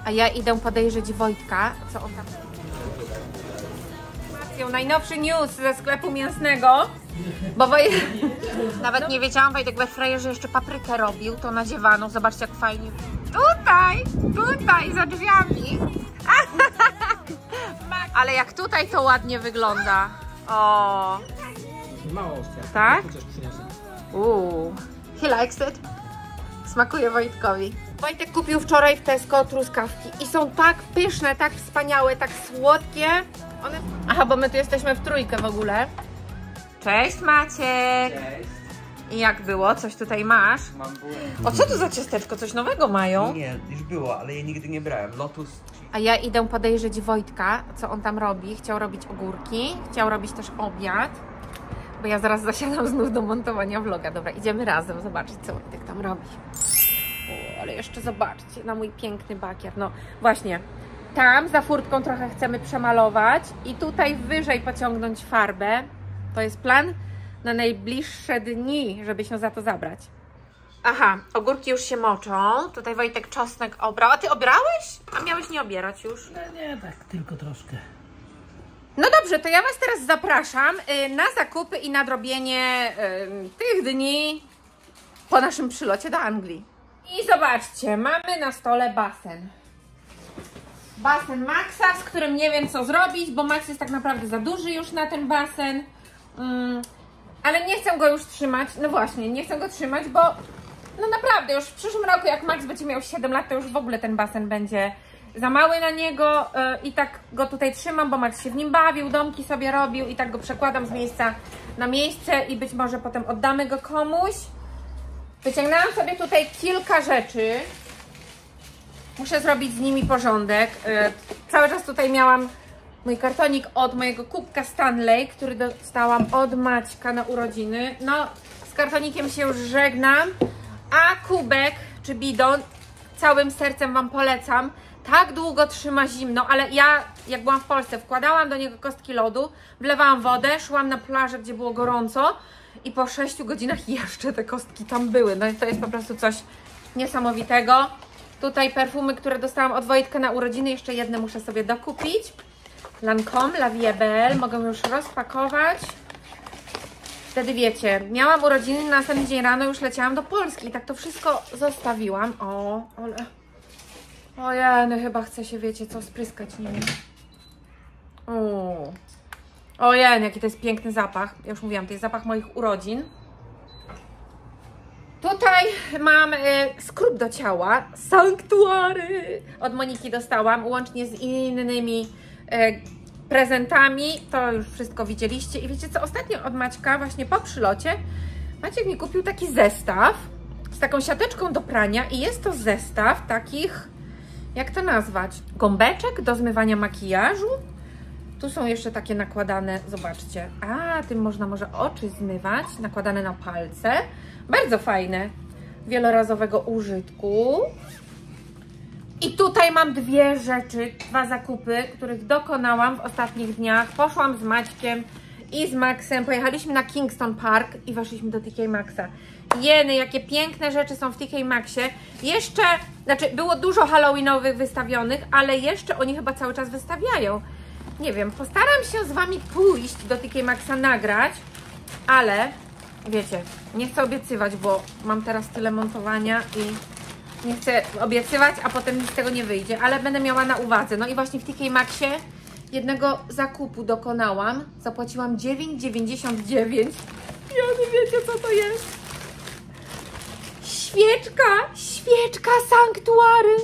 A ja idę podejrzeć Wojtka, co on tam... Najnowszy news ze sklepu mięsnego, bo nawet nie wiedziałam, Wojtek we frajerze jeszcze paprykę robił, to nadziewano, zobaczcie jak fajnie. Tutaj, za drzwiami. Ale jak tutaj to ładnie wygląda. O. Mało ostra. Tak? Coś przyniosę. He likes it. Smakuje Wojtkowi. Wojtek kupił wczoraj w Tesco truskawki i są tak pyszne, tak wspaniałe, tak słodkie. One... Aha, bo my tu jesteśmy w trójkę w ogóle. Cześć Maciek. Cześć. I jak było? Coś tutaj masz? Mam bułę. O, co to za ciasteczko? Coś nowego mają? Nie, już było, ale je nigdy nie brałem. Lotus. A ja idę podejrzeć Wojtka, co on tam robi. Chciał robić ogórki, chciał robić też obiad. Bo ja zaraz zasiadam znów do montowania vloga. Dobra, idziemy razem zobaczyć, co Wojtek tam robi. O, ale jeszcze zobaczcie na mój piękny bakier. No właśnie, tam za furtką trochę chcemy przemalować i tutaj wyżej pociągnąć farbę. To jest plan na najbliższe dni, żeby się za to zabrać. Aha, ogórki już się moczą. Tutaj Wojtek czosnek obrał. A ty obrałeś? A miałeś nie obierać już? Nie, tak, tylko troszkę. No dobrze, to ja Was teraz zapraszam na zakupy i nadrobienie tych dni po naszym przylocie do Anglii. I zobaczcie, mamy na stole basen. Basen Maxa, z którym nie wiem co zrobić, bo Max jest tak naprawdę za duży już na ten basen. Ale nie chcę go już trzymać, no właśnie, nie chcę go trzymać, bo no naprawdę już w przyszłym roku, jak Max będzie miał 7 lat, to już w ogóle ten basen będzie za mały na niego i tak go tutaj trzymam, bo Max się w nim bawił, domki sobie robił i tak go przekładam z miejsca na miejsce i być może potem oddamy go komuś. Wyciągnęłam sobie tutaj kilka rzeczy. Muszę zrobić z nimi porządek. Cały czas tutaj miałam mój kartonik od mojego kubka Stanley, który dostałam od Maćka na urodziny. No, z kartonikiem się już żegnam, a kubek czy bidon całym sercem Wam polecam. Tak długo trzyma zimno, ale ja jak byłam w Polsce, wkładałam do niego kostki lodu, wlewałam wodę, szłam na plażę, gdzie było gorąco i po 6 godzinach jeszcze te kostki tam były. No i to jest po prostu coś niesamowitego. Tutaj perfumy, które dostałam od Wojtka na urodziny, jeszcze jedne muszę sobie dokupić. Lancome, La Vie Belle, mogę już rozpakować. Wtedy wiecie, miałam urodziny, na następny dzień rano już leciałam do Polski i tak to wszystko zostawiłam. O, ale... Ojej, chyba chcę się, wiecie co, spryskać nimi. Ojej, jaki to jest piękny zapach. Ja już mówiłam, to jest zapach moich urodzin. Tutaj mam skrób do ciała, Sanctuary. Od Moniki dostałam, łącznie z innymi prezentami. To już wszystko widzieliście. I wiecie co, ostatnio od Maćka, właśnie po przylocie, Maciek mi kupił taki zestaw z taką siateczką do prania i jest to zestaw takich, jak to nazwać, gąbeczek do zmywania makijażu. Tu są jeszcze takie nakładane, zobaczcie. A, tym można może oczy zmywać, nakładane na palce. Bardzo fajne, wielorazowego użytku. I tutaj mam dwie rzeczy, dwa zakupy, których dokonałam w ostatnich dniach. Poszłam z Maćkiem i z Maxem, pojechaliśmy na Kingston Park i weszliśmy do TK Maxa. Jeny, jakie piękne rzeczy są w TK Maxie. Jeszcze, znaczy było dużo halloweenowych wystawionych, ale jeszcze oni chyba cały czas wystawiają. Nie wiem, postaram się z Wami pójść do TK Maxa nagrać, ale wiecie, nie chcę obiecywać, bo mam teraz tyle montowania i nie chcę obiecywać, a potem nic z tego nie wyjdzie, ale będę miała na uwadze. No i właśnie w TK Maxie jednego zakupu dokonałam, zapłaciłam 9,99. Ja nie wiecie co to jest. Świeczka Sanctuary.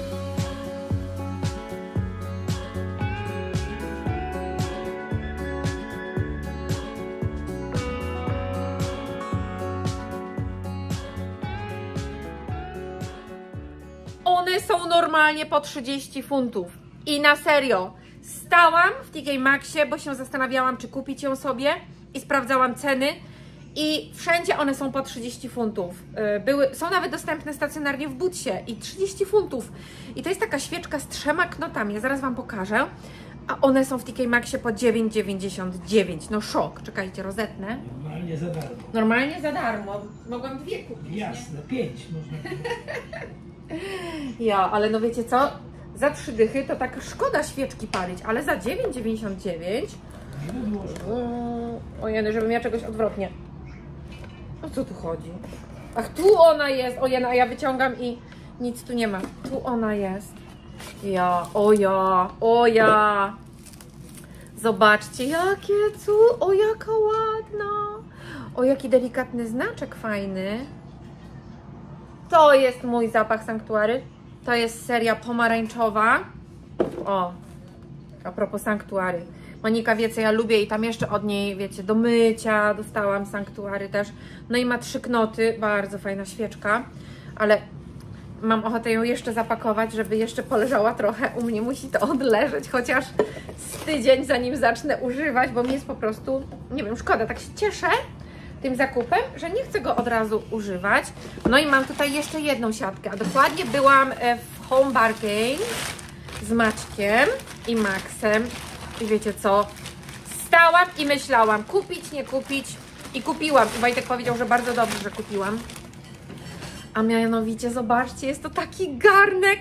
One są normalnie po 30 funtów. I na serio, stałam w TK Maxie, bo się zastanawiałam, czy kupić ją sobie i sprawdzałam ceny. I wszędzie one są po 30 funtów. Są nawet dostępne stacjonarnie w Bootsie i 30 funtów. I to jest taka świeczka z 3 knotami. Ja zaraz Wam pokażę. A one są w TK Maxie po 9,99. No szok. Czekajcie, rozetnę. Normalnie za darmo. Normalnie za darmo. Mogłam dwie kupić. Jasne, 5 można. Ja, ale no wiecie co? za 3 dychy to tak szkoda świeczki palić, ale za 9,99 ojej, żebym ja czegoś odwrotnie. O co tu chodzi? Ach, tu ona jest! Ojej, a ja wyciągam i nic tu nie ma. Tu ona jest. Ja, o ja. Zobaczcie, jakie o jaka ładna. O, jaki delikatny znaczek fajny. To jest mój zapach sanktuary. To jest seria pomarańczowa. O, a propos sanktuary. Monika wie, co ja lubię i tam jeszcze od niej, wiecie, do mycia dostałam sanktuary też. No i ma 3 knoty, bardzo fajna świeczka, ale mam ochotę ją jeszcze zapakować, żeby jeszcze poleżała trochę. U mnie musi to odleżeć, chociaż z tydzień, zanim zacznę używać, bo mi jest po prostu, nie wiem, szkoda. Tak się cieszę tym zakupem, że nie chcę go od razu używać. No i mam tutaj jeszcze jedną siatkę, a dokładnie byłam w Home Bargain z Maćkiem i Maxem. I wiecie co? Stałam i myślałam, kupić, nie kupić i kupiłam. I Wojtek powiedział, że bardzo dobrze, że kupiłam. A mianowicie, zobaczcie, jest to taki garnek.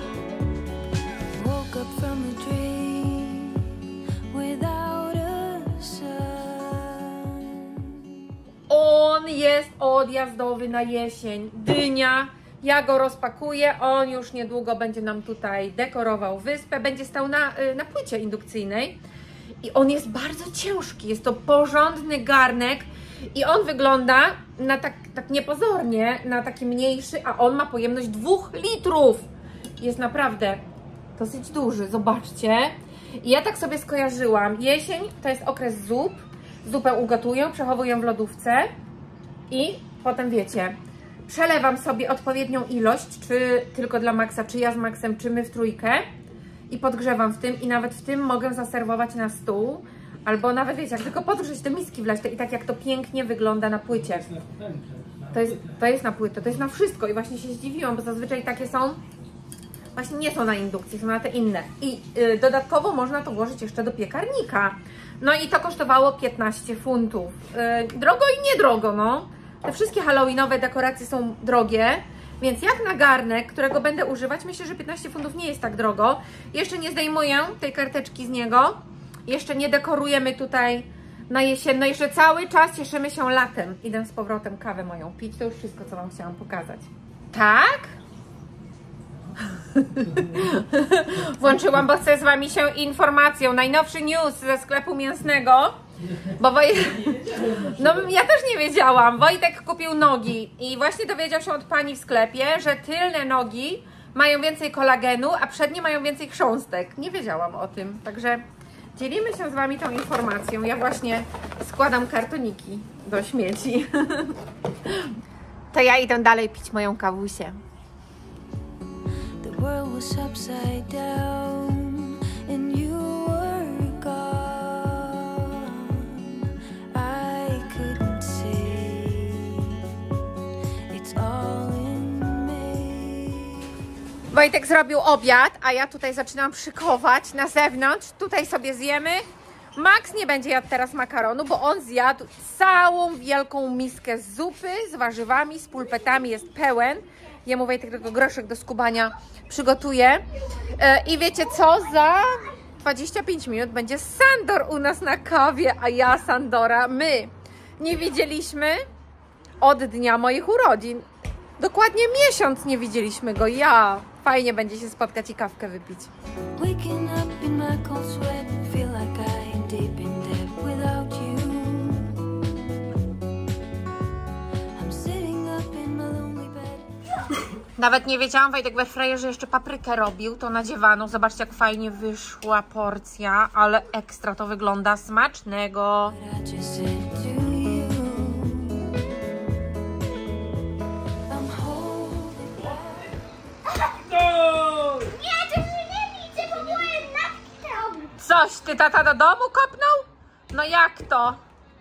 On jest odjazdowy na jesień. Dynia. Ja go rozpakuję, on już niedługo będzie nam tutaj dekorował wyspę, będzie stał na płycie indukcyjnej i on jest bardzo ciężki, jest to porządny garnek i on wygląda na tak niepozornie, na taki mniejszy, a on ma pojemność 2 litrów. Jest naprawdę dosyć duży, zobaczcie. I ja tak sobie skojarzyłam, jesień to jest okres zup, zupę ugotuję, przechowuję w lodówce i potem wiecie, przelewam sobie odpowiednią ilość, czy tylko dla Maxa, czy ja z Maxem, czy my w trójkę i podgrzewam w tym i nawet w tym mogę zaserwować na stół, albo nawet wiecie, jak tylko podgrzeć te miski wlać i tak jak to pięknie wygląda na płycie. To jest na płytę, to jest na wszystko i właśnie się zdziwiłam, bo zazwyczaj takie są, właśnie nie są na indukcji, są na te inne i dodatkowo można to włożyć jeszcze do piekarnika. No i to kosztowało 15 funtów. Drogo i niedrogo, no. Te wszystkie halloweenowe dekoracje są drogie, więc jak na garnek, którego będę używać, myślę, że 15 funtów nie jest tak drogo. Jeszcze nie zdejmuję tej karteczki z niego. Jeszcze nie dekorujemy tutaj na jesienno. Jeszcze cały czas cieszymy się latem. Idę z powrotem kawę moją pić. To już wszystko, co Wam chciałam pokazać. Tak? Włączyłam, bo chcę z Wami się informacją. Najnowszy news ze sklepu mięsnego. Bo no ja też nie wiedziałam. Wojtek kupił nogi i właśnie dowiedział się od pani w sklepie, że tylne nogi mają więcej kolagenu, a przednie mają więcej chrząstek. Nie wiedziałam o tym, także dzielimy się z Wami tą informacją. Ja właśnie składam kartoniki do śmieci. To ja idę dalej pić moją kawusię. The world was upside down and you were gone. I couldn't see. It's all in me. Wojtek zrobił obiad, a ja tutaj zaczynam szykować na zewnątrz. Tutaj sobie zjemy. Max nie będzie jadł teraz makaronu, bo on zjadł całą wielką miskę zupy z warzywami, z pulpetami, jest pełen. Jemu Wojtek tylko groszek do skubania przygotuje. I wiecie co? Za 25 minut będzie Sandor u nas na kawie, a ja Sandora, my nie widzieliśmy od dnia moich urodzin. Dokładnie miesiąc nie widzieliśmy go. Ja. Fajnie będzie się spotkać i kawkę wypić. Nawet nie wiedziałam, Wojtek we frajerze jeszcze paprykę robił, to nadziewaną. Zobaczcie, jak fajnie wyszła porcja, ale ekstra to wygląda, smacznego. Coś ty, tata, do domu kopnął? No jak to?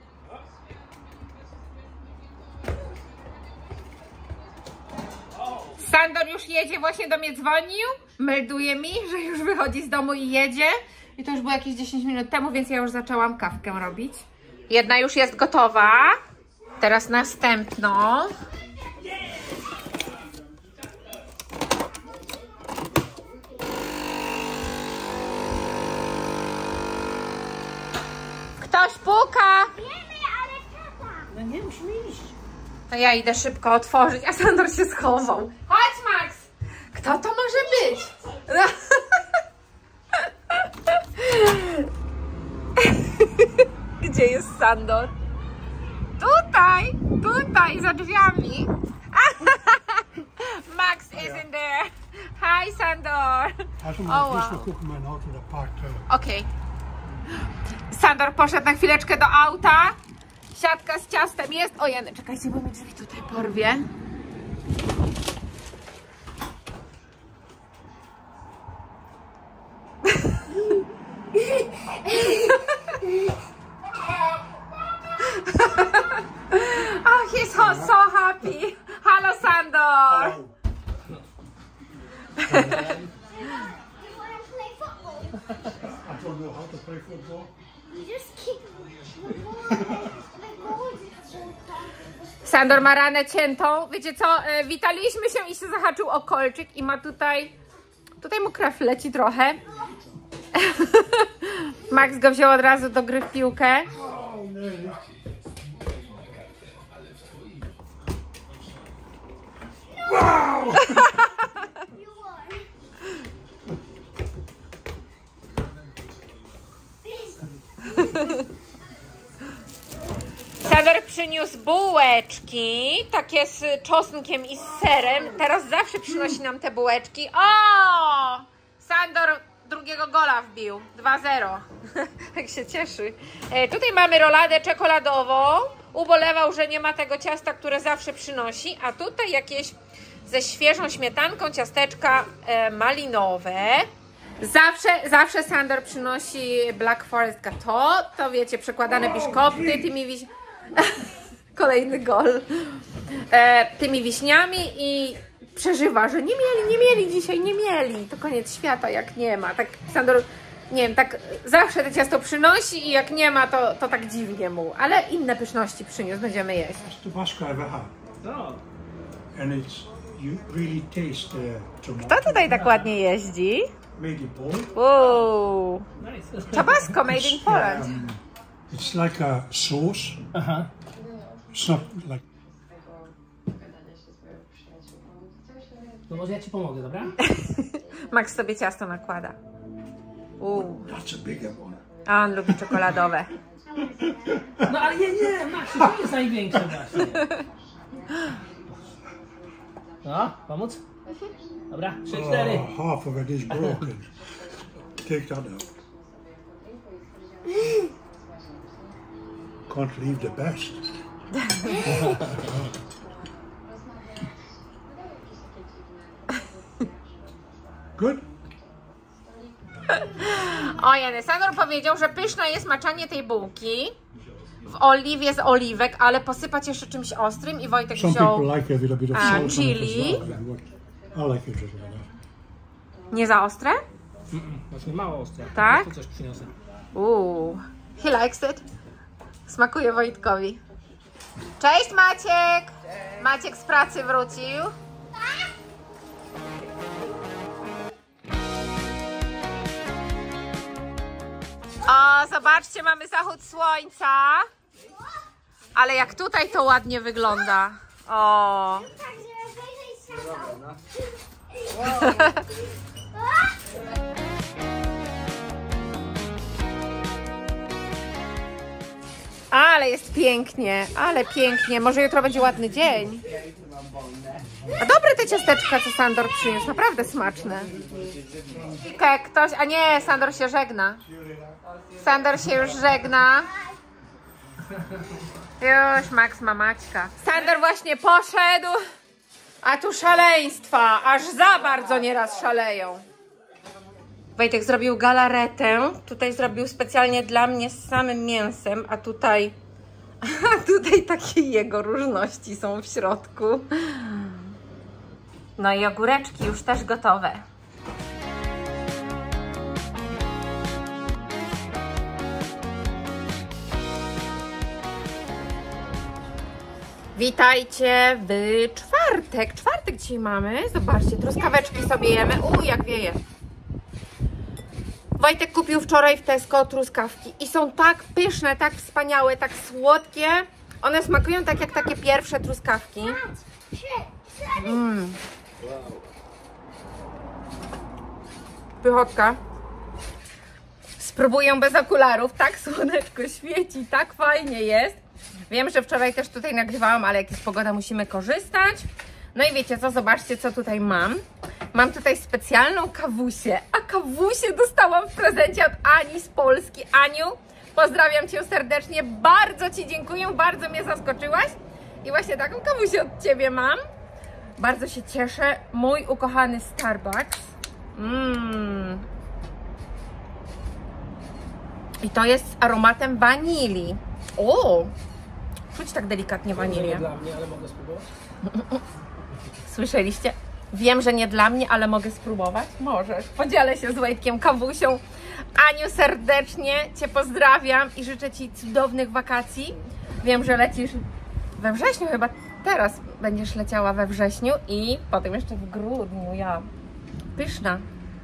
Sandor już jedzie, właśnie do mnie dzwonił, melduje mi, że już wychodzi z domu i jedzie. I to już było jakieś 10 minut temu, więc ja już zaczęłam kawkę robić. Jedna już jest gotowa, teraz następną. Ktoś puka. No nie, musimy iść. To ja idę szybko otworzyć, a Sandor się schował. Chodź, Max! Kto to może być? Gdzie jest Sandor? Tutaj, za drzwiami. Max is in there. Hi, Sandor. Okej. Sandor poszedł na chwileczkę do auta. Siatka z ciastem jest. O Jany, czekajcie, bo mi drzwi tutaj porwie. Oh, he's so happy. Hello, Sandor. You want to play football? I don't know how to play football. You just kick the goal is so tough. Sandor ma ranę ciętą. Wiecie co? Witaliśmy się i się zahaczył o kolczyk i ma tutaj mu krew leci trochę. Max go wziął od razu do gry w piłkę. You won. Sandor przyniósł bułeczki, takie z czosnkiem i z serem. Teraz zawsze przynosi nam te bułeczki. O! Sandor drugiego gola wbił. 2-0. Jak się cieszy. Tutaj mamy roladę czekoladową. Ubolewał, że nie ma tego ciasta, które zawsze przynosi. A tutaj jakieś ze świeżą śmietanką ciasteczka malinowe. Zawsze Sandor przynosi Black Forest Gâteau. To wiecie, przekładane biszkopty tymi kolejny gol. Tymi wiśniami i przeżywa, że nie mieli dzisiaj, nie mieli. To koniec świata, jak nie ma. Tak Sandor, nie wiem, tak zawsze to ciasto przynosi i jak nie ma, to tak dziwnie mu. Ale inne pyszności przyniósł, będziemy jeść. That's the best I've ever had. No. And you really taste tomato. Kto tutaj tak ładnie jeździ? Made in Poland. Wow. Nice. Tabasco made in Poland. It's like a sauce. Aha. It's not like. No może ja ci pomogę, dobra? Max sobie ciasto nakłada. That's a bigger one. A on lubi czekoladowe. No ale nie, Max, to jest największe właśnie. No, pomóc? Dobra, 3-4. Oh, half of it is broken. Take that out. Can't leave the best. Good. O Jany, Sandor powiedział, że pyszne jest maczanie tej bułki w oliwie z oliwek, ale posypać jeszcze czymś ostrym i Wojtek Some wziął people like a little bit of salt on it as chili. well. I like it just like that. Nie za ostre? Właśnie mało ostre. Tak? Tu coś przyniosę. He likes it. Smakuje Wojtkowi. Cześć Maciek! Maciek z pracy wrócił. O, zobaczcie, mamy zachód słońca. Ale jak tutaj to ładnie wygląda. O. Tak, żeby wyjrzeć sama. Ale jest pięknie, ale pięknie. Może jutro będzie ładny dzień. A dobre te ciasteczka, co Sandor przyniósł. Naprawdę smaczne. Ktoś... A nie, Sandor się żegna. Sandor się już żegna. Już Max ma Maćka. Sandor właśnie poszedł. A tu szaleństwa. Aż za bardzo nieraz szaleją. Wojtek zrobił galaretę. Tutaj zrobił specjalnie dla mnie z samym mięsem. A tutaj takie jego różności są w środku. No i ogóreczki już też gotowe. Witajcie w czwartek. Czwartek dzisiaj mamy. Zobaczcie, truskaweczki sobie jemy. Jak wieje. Wojtek kupił wczoraj w Tesco truskawki i są tak pyszne, tak wspaniałe, tak słodkie. One smakują tak jak takie pierwsze truskawki. Pychotka. Spróbuję bez okularów. Tak słoneczko świeci, tak fajnie jest. Wiem, że wczoraj też tutaj nagrywałam, ale jak jest pogoda, musimy korzystać. No i wiecie co, zobaczcie co tutaj mam. Mam tutaj specjalną kawusię, a kawusię dostałam w prezencie od Ani z Polski. Aniu, pozdrawiam Cię serdecznie, bardzo Ci dziękuję, bardzo mnie zaskoczyłaś. I właśnie taką kawusię od Ciebie mam. Bardzo się cieszę. Mój ukochany Starbucks. I to jest z aromatem wanilii. O! Czuć tak delikatnie wanilię. Nie dla mnie, ale mogę spróbować? Słyszeliście? Wiem, że nie dla mnie, ale mogę spróbować? Możesz. Podzielę się z Wojtkiem kawusią. Aniu, serdecznie Cię pozdrawiam i życzę Ci cudownych wakacji. Wiem, że lecisz we wrześniu, chyba teraz będziesz leciała we wrześniu i potem jeszcze w grudniu. Ja. Pyszna.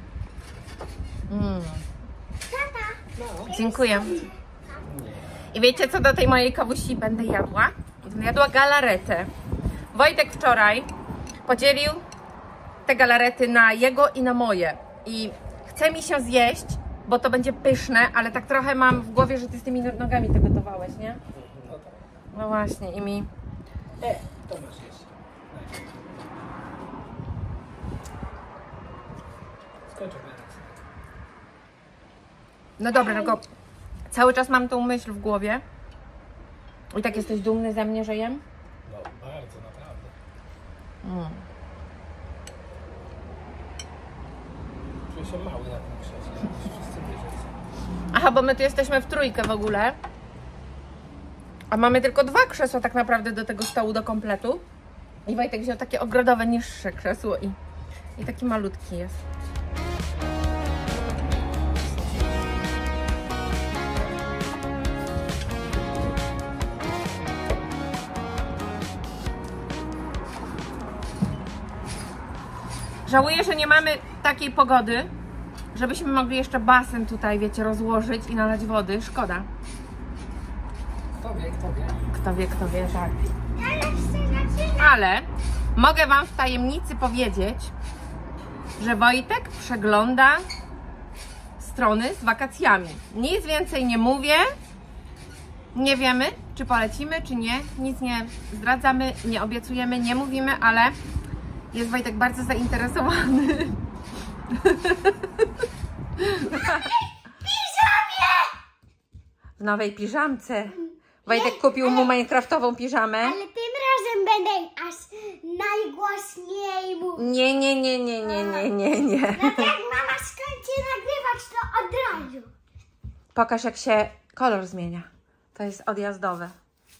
Dziękuję. I wiecie co do tej mojej kawusi będę jadła? Będę jadła galaretę. Wojtek wczoraj podzielił te galarety na jego i na moje. I chce mi się zjeść, bo to będzie pyszne, ale tak trochę mam w głowie, że ty z tymi nogami to gotowałeś, nie? No właśnie i mi... To masz jeszcze. Skończę teraz. No dobra, tylko cały czas mam tą myśl w głowie. I tak jesteś dumny ze mnie, że jem? No, bardzo, naprawdę. Czuję się mały na tym krześle. Wszyscy wyżej są. Aha, bo my tu jesteśmy w trójkę w ogóle. A mamy tylko 2 krzesła tak naprawdę do tego stołu, do kompletu. I Wojtek wziął takie ogrodowe, niższe krzesło i taki malutki jest. Żałuję, że nie mamy takiej pogody, żebyśmy mogli jeszcze basen tutaj, wiecie, rozłożyć i nalać wody. Szkoda. Kto wie, kto wie. Kto wie, tak. Ale mogę Wam w tajemnicy powiedzieć, że Wojtek przegląda strony z wakacjami. Nic więcej nie mówię. Nie wiemy, czy polecimy, czy nie. Nic nie zdradzamy, nie obiecujemy, nie mówimy, ale jest Wojtek bardzo zainteresowany. W nowej piżamce. Wojtek kupił mu minecraftową piżamę. Ale tym razem będę aż najgłośniej mówił. Nie. No to jak mama skończy nagrywać, to od razu. Pokaż, jak się kolor zmienia. To jest odjazdowe.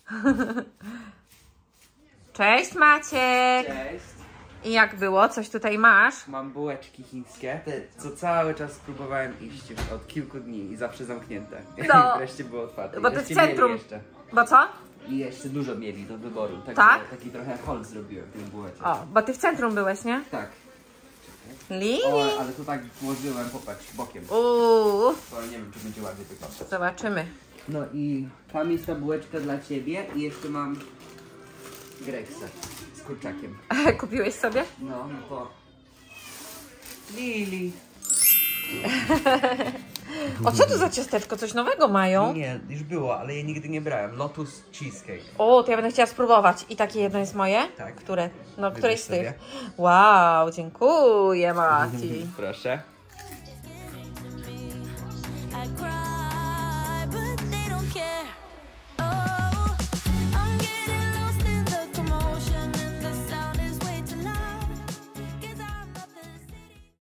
Cześć Maciek! Cześć, I jak było? Coś tutaj masz? mam bułeczki chińskie, te co cały czas próbowałem iść już od kilku dni i zawsze zamknięte. No. Wreszcie było otwarte. Bo I ty w wreszcie centrum. mieli jeszcze. Bo co? I jeszcze dużo mieli do wyboru, także Tak? taki trochę haul zrobiłem tym bułeczek. O, bo ty w centrum byłeś, nie? Tak. Lili? O, ale tu tak włożyłem, popatrz, bokiem. Uuu, Bo nie wiem, czy będzie ładnie wyglądać. zobaczymy. No i tam jest ta bułeczka dla ciebie i jeszcze mam Gregsa z kurczakiem. Kupiłeś sobie? No to... Lili. O, co tu za ciasteczko? Coś nowego mają? Nie, już było, ale je nigdy nie brałem. Lotus Cheesecake. O, to ja będę chciała spróbować. I takie jedno jest moje? Tak. Które? No, Wybierz któreś z tych? sobie. Wow, dziękuję Maci. Proszę. I cry